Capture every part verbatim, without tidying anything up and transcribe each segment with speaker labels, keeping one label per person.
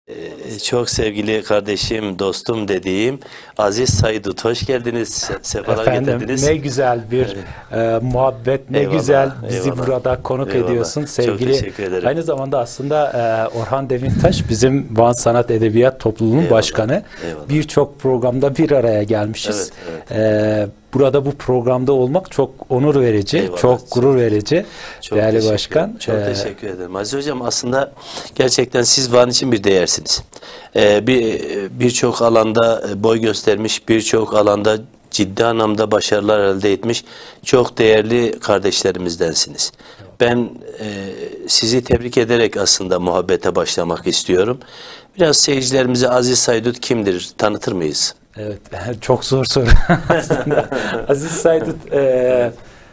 Speaker 1: Ee, Çok sevgili kardeşim, dostum dediğim Aziz Saydut, hoş geldiniz. Sefalar
Speaker 2: Efendim
Speaker 1: getirdiniz.
Speaker 2: ne güzel bir e, muhabbet, ne
Speaker 1: Eyvallah,
Speaker 2: güzel bizi
Speaker 1: eyvallah.
Speaker 2: burada konuk
Speaker 1: Eyvallah.
Speaker 2: ediyorsun
Speaker 1: Çok
Speaker 2: sevgili.
Speaker 1: teşekkür ederim.
Speaker 2: Aynı zamanda aslında e, Orhan Demirtaş bizim Van Sanat Edebiyat Topluluğu'nun
Speaker 1: Eyvallah,
Speaker 2: başkanı.
Speaker 1: eyvallah.
Speaker 2: Birçok programda bir araya gelmişiz.
Speaker 1: Evet, evet.
Speaker 2: E, burada bu programda olmak çok onur verici,
Speaker 1: Eyvallah,
Speaker 2: çok gurur verici.
Speaker 1: Çok
Speaker 2: Değerli
Speaker 1: teşekkür
Speaker 2: başkan.
Speaker 1: ederim. Çok
Speaker 2: e,
Speaker 1: teşekkür ederim. Aziz Hocam, aslında gerçekten siz Van için bir değersiniz. Ee, bir birçok alanda boy göstermiş, birçok alanda ciddi anlamda başarılar elde etmiş çok değerli kardeşlerimizdensiniz. Ben e, sizi tebrik ederek aslında muhabbete başlamak istiyorum. Biraz seyircilerimize Aziz Saydut kimdir tanıtır mıyız?
Speaker 2: Evet, çok zor soru aslında. Aziz Saydut e,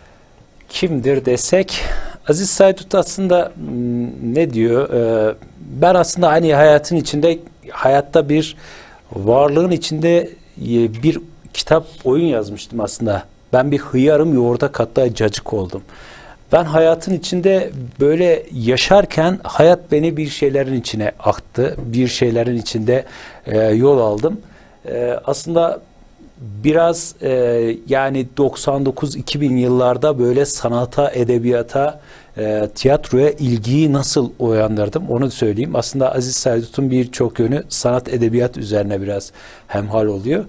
Speaker 2: kimdir desek, Aziz Saydut aslında m, ne diyor? E, ben aslında aynı hayatın içinde, hayatta bir varlığın içinde e, bir kitap, oyun yazmıştım aslında. Ben bir hıyarım yoğurda katta cacık oldum. Ben hayatın içinde böyle yaşarken hayat beni bir şeylerin içine aktı. Bir şeylerin içinde e, yol aldım. E, aslında biraz e, yani doksan dokuz iki bin yıllarda böyle sanata, edebiyata, e, tiyatroya ilgiyi nasıl uyandırdım onu söyleyeyim. Aslında Aziz Saydut'un birçok yönü sanat, edebiyat üzerine biraz hemhal oluyor.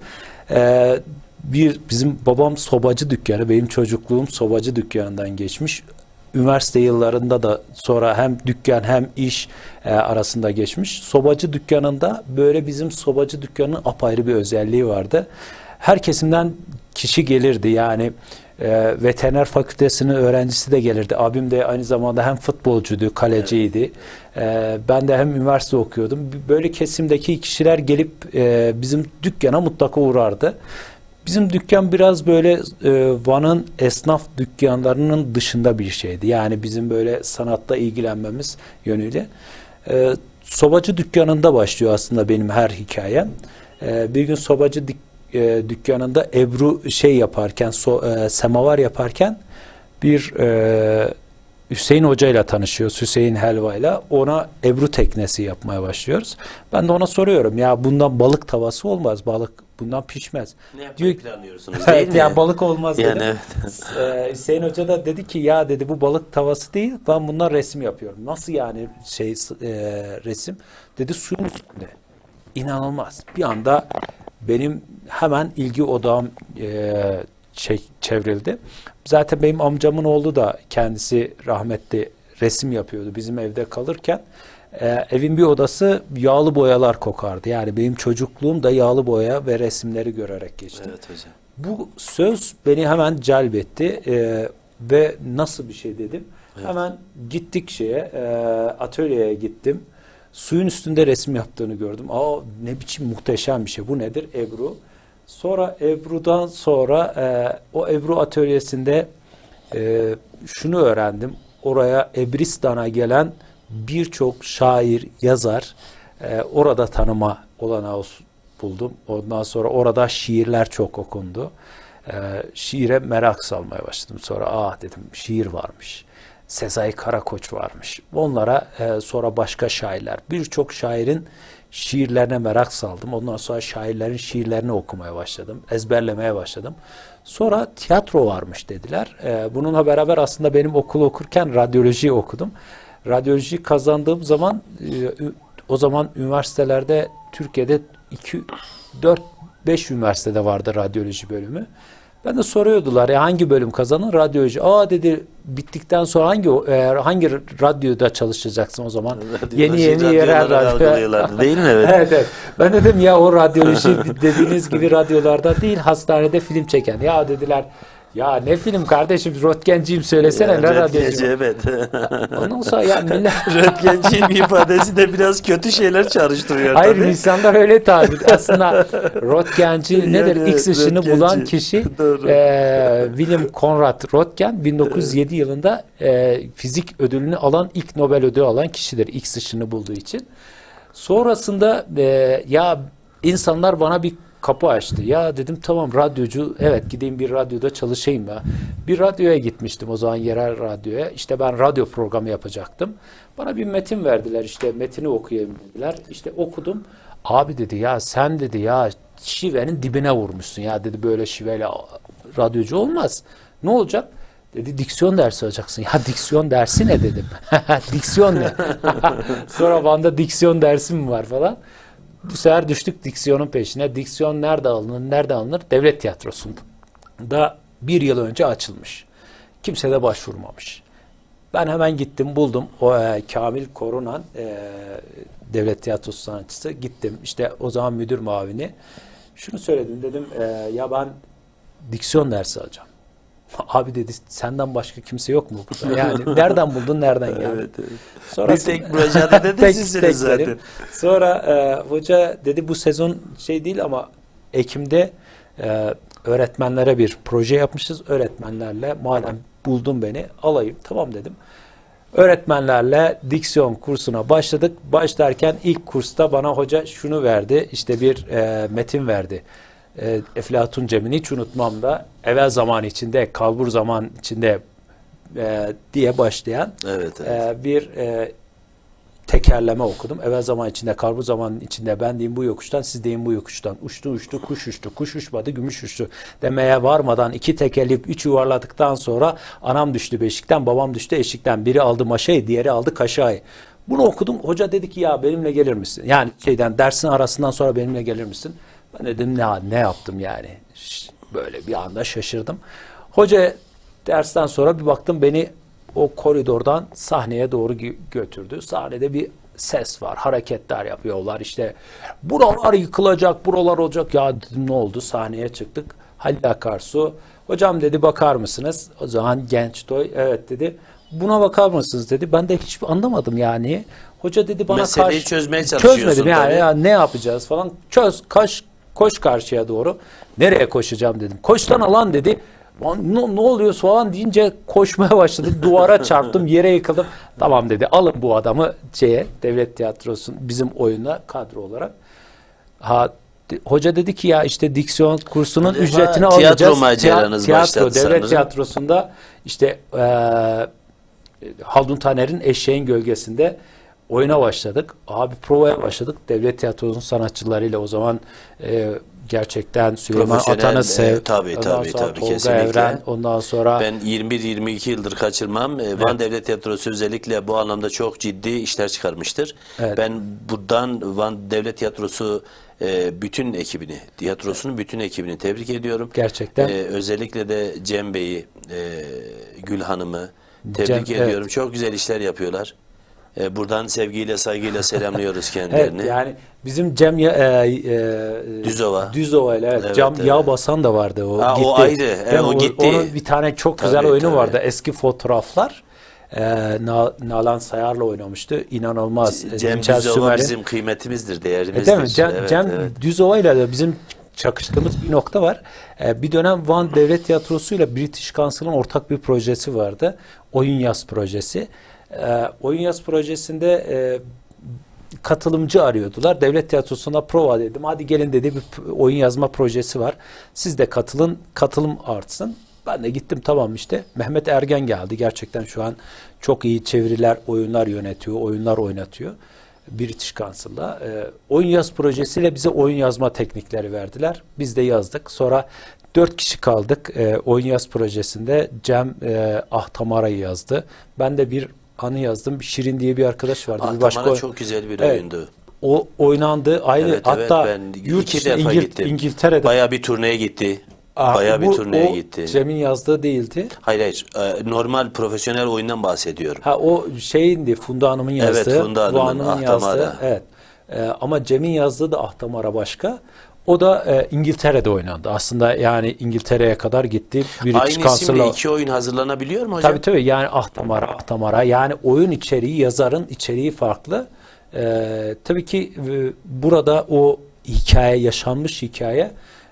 Speaker 2: E, bir bizim babam sobacı dükkanı, benim çocukluğum sobacı dükkanından geçmiş. Üniversite yıllarında da sonra hem dükkan hem iş e, arasında geçmiş. Sobacı dükkanında böyle bizim sobacı dükkanının apayrı bir özelliği vardı. Her kesimden kişi gelirdi. Yani e, veteriner fakültesinin öğrencisi de gelirdi. Abim de aynı zamanda hem futbolcuydu, kaleciydi. E, ben de hem üniversite okuyordum. Böyle kesimdeki kişiler gelip e, bizim dükkana mutlaka uğrardı. Bizim dükkan biraz böyle e, Van'ın esnaf dükkanlarının dışında bir şeydi. Yani bizim böyle sanatta ilgilenmemiz yönüyle. E, sobacı dükkanında başlıyor aslında benim her hikayem. E, bir gün sobacı dük, e, dükkanında Ebru şey yaparken, so, e, semavar yaparken bir e, Hüseyin Hoca ile tanışıyoruz. Hüseyin Helva'yla. Ona Ebru teknesi yapmaya başlıyoruz. Ben de ona soruyorum. Ya bundan balık tavası olmaz. Balık bundan pişmez.
Speaker 1: Ne yapmayı
Speaker 2: Diyor,
Speaker 1: planlıyorsunuz değil mi?
Speaker 2: ya balık olmaz
Speaker 1: Yani
Speaker 2: dedim.
Speaker 1: evet.
Speaker 2: Ee, Hüseyin Hoca da dedi ki ya dedi bu balık tavası değil. Ben bundan resim yapıyorum. Nasıl yani şey e, resim? Dedi suyun üstünde. İnanılmaz. Bir anda benim hemen ilgi odağım e, şey, çevrildi. Zaten benim amcamın oğlu da kendisi rahmetli resim yapıyordu bizim evde kalırken. E, evin bir odası yağlı boyalar kokardı. Yani benim çocukluğum da yağlı boya ve resimleri görerek geçti.
Speaker 1: Evet hocam.
Speaker 2: Bu söz beni hemen celbetti e, ve nasıl bir şey dedim.
Speaker 1: Evet.
Speaker 2: Hemen gittik şeye, e, atölyeye gittim. Suyun üstünde resim yaptığını gördüm. Aa ne biçim muhteşem bir şey. Bu nedir? Ebru. Sonra Ebru'dan sonra e, o Ebru atölyesinde e, şunu öğrendim. Oraya Ebristan'a gelen birçok şair, yazar e, orada tanıma olanağı buldum. Ondan sonra orada şiirler çok okundu. E, şiire merak salmaya başladım. Sonra ah dedim şiir varmış. Sezai Karakoç varmış. Onlara e, sonra başka şairler. Birçok şairin şiirlerine merak saldım. Ondan sonra şairlerin şiirlerini okumaya başladım. Ezberlemeye başladım. Sonra tiyatro varmış dediler. E, bununla beraber aslında benim okul okurken radyoloji okudum. Radyoloji kazandığım zaman e, o zaman üniversitelerde Türkiye'de iki, dört, beş üniversitede vardı radyoloji bölümü. Ben de soruyordular ya hangi bölüm kazanın? Radyoloji. Aa dedi bittikten sonra hangi e, hangi radyoda çalışacaksın o zaman? Yeni yeni yerel radyo.
Speaker 1: Değil mi? Evet.
Speaker 2: Evet, evet. Ben dedim ya o radyoloji dediğiniz gibi radyolarda değil hastanede film çeken. Ya dediler ya ne film kardeşim röntgenciyim söylesene
Speaker 1: Ya,
Speaker 2: ne
Speaker 1: röntgenci,
Speaker 2: radyocu.
Speaker 1: evet.
Speaker 2: Ondan sonra ya millet
Speaker 1: Röntgenciyim ifadesi de biraz kötü şeyler çağrıştırıyor
Speaker 2: hayır
Speaker 1: tabii.
Speaker 2: insanlar öyle tabir. Aslında röntgenci nedir?
Speaker 1: Yani,
Speaker 2: X ışını
Speaker 1: röntgenci.
Speaker 2: bulan kişi
Speaker 1: Doğru.
Speaker 2: e, William Conrad Röntgen bin dokuz yüz yedi yılında e, fizik ödülünü alan ilk Nobel ödülü alan kişidir X ışını bulduğu için. Sonrasında e, ya insanlar bana bir kapı açtı. Ya dedim tamam radyocu, evet gideyim bir radyoda çalışayım ya. Bir radyoya gitmiştim o zaman, yerel radyoya. İşte ben radyo programı yapacaktım. Bana bir metin verdiler, işte metini okuyayım dediler. İşte okudum. Abi dedi ya sen dedi ya şivenin dibine vurmuşsun ya dedi, böyle şiveyle radyocu olmaz. Ne olacak? Dedi diksiyon dersi alacaksın. Ya diksiyon dersi ne dedim. Diksiyon ne? Sonra bana diksiyon dersi mi var falan. Bu sefer düştük diksiyonun peşine. Diksiyon nerede alınır? Nerede alınır? Devlet tiyatrosunda. Da bir yıl önce açılmış. Kimse de başvurmamış. Ben hemen gittim buldum. O e, Kamil Korunan e, devlet tiyatrosu sanatçısı. Gittim. İşte o zaman müdür muavini. Şunu söyledim, dedim e, ya ben diksiyon dersi alacağım. Abi dedi senden başka kimse yok mu burada? Yani nereden buldun, nereden geldin?
Speaker 1: Evet, evet.
Speaker 2: Sonra
Speaker 1: bir tek mücadelede de sizsiniz zaten.
Speaker 2: Sonra e, hoca dedi bu sezon şey değil ama Ekim'de e, öğretmenlere bir proje yapmışız. Öğretmenlerle madem buldun beni alayım. Tamam dedim. Öğretmenlerle diksiyon kursuna başladık. Başlarken ilk kursta bana hoca şunu verdi. İşte bir e, metin verdi. E, Eflatun Cem'ini hiç unutmam da evvel zaman içinde, kalbur zaman içinde e, diye başlayan
Speaker 1: evet, evet.
Speaker 2: E, bir e, tekerleme okudum. Evvel zaman içinde, kalbur zaman içinde ben diyeyim bu yokuştan, siz deyin bu yokuştan. Uçtu uçtu, kuş uçtu, kuş uçmadı, gümüş uçtu. Demeye varmadan iki tekerleyip üç yuvarladıktan sonra anam düştü beşikten, babam düştü eşikten. Biri aldı maşayı, diğeri aldı kaşayı. Bunu okudum. Hoca dedi ki ya benimle gelir misin? Yani şeyden dersin arasından sonra benimle gelir misin? Ben dedim ne, ne yaptım yani? Böyle bir anda şaşırdım. Hoca dersten sonra bir baktım beni o koridordan sahneye doğru götürdü. Sahnede bir ses var, hareketler yapıyorlar. İşte buralar yıkılacak, buralar olacak. Ya dedim ne oldu? Sahneye çıktık. Halil Akarsu, hocam dedi bakar mısınız? O zaman genç toy, evet dedi. Buna bakar mısınız dedi. Ben de hiç anlamadım yani. Hoca dedi bana
Speaker 1: meseleyi
Speaker 2: karşı...
Speaker 1: çözmeye çalışıyorsun.
Speaker 2: Çözmedim yani
Speaker 1: tabii.
Speaker 2: ya ne yapacağız falan. Çöz, kaç, koş karşıya doğru. Nereye koşacağım dedim. Koşsana lan dedi. Ne, ne oluyor falan deyince koşmaya başladım. Duvara çarptım, yere yıkıldım. Tamam dedi. Alın bu adamı şeye, devlet tiyatrosu bizim oyuna kadro olarak. Ha hoca dedi ki ya işte diksiyon kursunun
Speaker 1: Hadi
Speaker 2: ücretini
Speaker 1: ha,
Speaker 2: alacağız.
Speaker 1: tiyatro maceranız
Speaker 2: Tiyatro,
Speaker 1: başladı
Speaker 2: devlet
Speaker 1: sanırım.
Speaker 2: tiyatrosunda işte e, Haldun Taner'in Eşeğin Gölgesi'nde oyuna başladık. Abi provaya başladık. Devlet tiyatrosunun sanatçılarıyla o zaman e, gerçekten Süleyman Atan'ı sev.
Speaker 1: E, tabii tabii tabii
Speaker 2: Tolga
Speaker 1: kesinlikle.
Speaker 2: Evren, ondan sonra
Speaker 1: ben yirmi bir yirmi iki yıldır kaçırmam. E, Van
Speaker 2: Evet.
Speaker 1: Devlet Tiyatrosu özellikle bu anlamda çok ciddi işler çıkarmıştır.
Speaker 2: Evet.
Speaker 1: Ben buradan Van Devlet Tiyatrosu e, bütün ekibini, tiyatrosunun bütün ekibini tebrik ediyorum.
Speaker 2: gerçekten
Speaker 1: E, özellikle de Cem Bey'i, e, Gül Hanım'ı tebrik
Speaker 2: Cem,
Speaker 1: ediyorum.
Speaker 2: evet.
Speaker 1: Çok güzel işler yapıyorlar. E, buradan sevgiyle, saygıyla selamlıyoruz kendilerini.
Speaker 2: Evet, yani bizim Cem ya, e, e,
Speaker 1: Düzova.
Speaker 2: Düzova ile evet,
Speaker 1: Evet,
Speaker 2: Cem
Speaker 1: evet.
Speaker 2: Yağ Basan da vardı o.
Speaker 1: Ha,
Speaker 2: gitti.
Speaker 1: o ayrı. Evet,
Speaker 2: Değil mi?
Speaker 1: o gitti.
Speaker 2: Onun bir tane çok güzel
Speaker 1: Tabii,
Speaker 2: oyunu
Speaker 1: tabii.
Speaker 2: vardı. Eski fotoğraflar. E, Na- Nalan Sayar'la oynamıştı. İnanılmaz.
Speaker 1: Cem
Speaker 2: Dinçer
Speaker 1: Düzova
Speaker 2: Sümer'in-
Speaker 1: bizim kıymetimizdir,
Speaker 2: E,
Speaker 1: değerimizdir.
Speaker 2: değil mi? Cem,
Speaker 1: Evet,
Speaker 2: Cem
Speaker 1: evet.
Speaker 2: Düzova ile de bizim çakıştığımız bir nokta var. E, bir dönem Van Devlet Tiyatrosu ile British Council'ın ortak bir projesi vardı. Oyun Yaz projesi. E, Oyun Yaz projesinde e, katılımcı arıyordular. Devlet tiyatrosuna prova dedim. Hadi gelin dedi, bir oyun yazma projesi var. Siz de katılın, katılım artsın. Ben de gittim, tamam işte. Mehmet Ergen geldi. Gerçekten şu an çok iyi çeviriler, oyunlar yönetiyor, oyunlar oynatıyor. British Council'la. E, oyun yaz projesiyle bize oyun yazma teknikleri verdiler. Biz de yazdık. Sonra dört kişi kaldık. E, oyun yaz projesinde Cem e, Ahtamara'yı yazdı. Ben de bir anı yazdım. Şirin diye bir arkadaş vardı.
Speaker 1: Ah,
Speaker 2: bir başka
Speaker 1: Tamara çok güzel bir
Speaker 2: Evet.
Speaker 1: oyundu.
Speaker 2: O oynandı. Aynı
Speaker 1: Evet, evet,
Speaker 2: hatta
Speaker 1: ben
Speaker 2: yurt
Speaker 1: iki
Speaker 2: dışında
Speaker 1: defa
Speaker 2: İngil-
Speaker 1: gittim.
Speaker 2: İngiltere'de.
Speaker 1: Bayağı bir turneye gitti.
Speaker 2: Aa,
Speaker 1: Bayağı bir
Speaker 2: bu-
Speaker 1: turneye
Speaker 2: o
Speaker 1: gitti.
Speaker 2: Cem'in yazdığı değildi.
Speaker 1: Hayır hayır. E, normal profesyonel oyundan bahsediyorum.
Speaker 2: Ha o şeyindi, Funda Hanım'ın
Speaker 1: Evet,
Speaker 2: yazdığı.
Speaker 1: Funda Hanım'ın
Speaker 2: Fuan'ın
Speaker 1: Ahtamara.
Speaker 2: yazdığı. Evet. Ee, ama Cem'in yazdığı da Ahtamara başka. O da e, İngiltere'de oynandı. Aslında yani İngiltere'ye kadar gitti. British
Speaker 1: Aynı isimle
Speaker 2: Council'la-
Speaker 1: iki oyun hazırlanabiliyor mu hocam?
Speaker 2: Tabii tabii, yani Ahtamara, Ahtamara. Yani oyun içeriği, yazarın içeriği farklı. Ee, tabii ki e, burada o hikaye, yaşanmış hikaye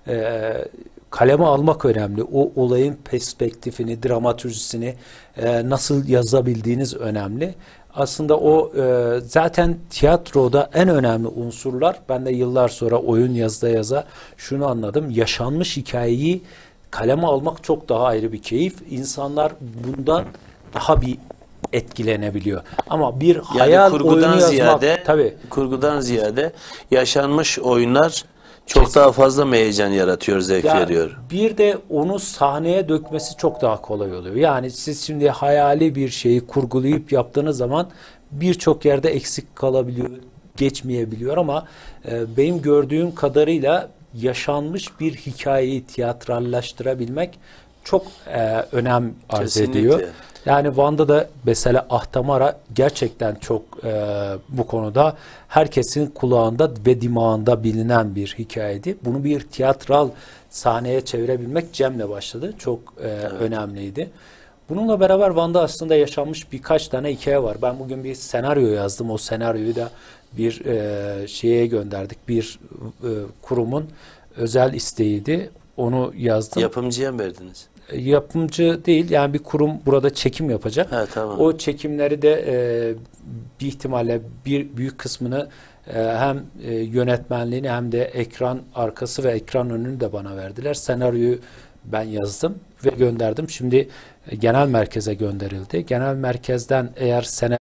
Speaker 2: e, kaleme almak önemli. O olayın perspektifini, dramatürjisini e, nasıl yazabildiğiniz önemli. Aslında o e, zaten tiyatroda en önemli unsurlar, ben de yıllar sonra oyun yazda yaza şunu anladım. Yaşanmış hikayeyi kaleme almak çok daha ayrı bir keyif. İnsanlar bundan daha bir etkilenebiliyor. Ama bir
Speaker 1: Yani
Speaker 2: hayal
Speaker 1: kurgudan
Speaker 2: oyunu yazmak,
Speaker 1: ziyade,
Speaker 2: tabii.
Speaker 1: kurgudan ziyade yaşanmış oyunlar çok
Speaker 2: Kesin.
Speaker 1: daha fazla mı heyecan yaratıyor, zevk
Speaker 2: Ya
Speaker 1: veriyor.
Speaker 2: bir de onu sahneye dökmesi çok daha kolay oluyor. Yani siz şimdi hayali bir şeyi kurgulayıp yaptığınız zaman birçok yerde eksik kalabiliyor, geçmeyebiliyor ama e, benim gördüğüm kadarıyla yaşanmış bir hikayeyi tiyatrallaştırabilmek çok e, önem arz
Speaker 1: Kesinlikle.
Speaker 2: ediyor. Yani Van'da da mesela Ahtamara gerçekten çok e, bu konuda herkesin kulağında ve dimağında bilinen bir hikayeydi. Bunu bir tiyatral sahneye çevirebilmek Cem'le başladı. Çok e, önemliydi. Bununla beraber Van'da aslında yaşanmış birkaç tane hikaye var. Ben bugün bir senaryo yazdım. O senaryoyu da bir e, şeye gönderdik. Bir e, kurumun özel isteğiydi. Onu yazdım.
Speaker 1: Yapımcıya mı verdiniz?
Speaker 2: Yapımcı değil, yani bir kurum burada çekim yapacak.
Speaker 1: Ha, tamam.
Speaker 2: O çekimleri de e, bir ihtimalle bir büyük kısmını e, hem e, yönetmenliğini hem de ekran arkası ve ekran önünü de bana verdiler. Senaryoyu ben yazdım ve gönderdim. Şimdi e, genel merkeze gönderildi. Genel merkezden eğer senaryo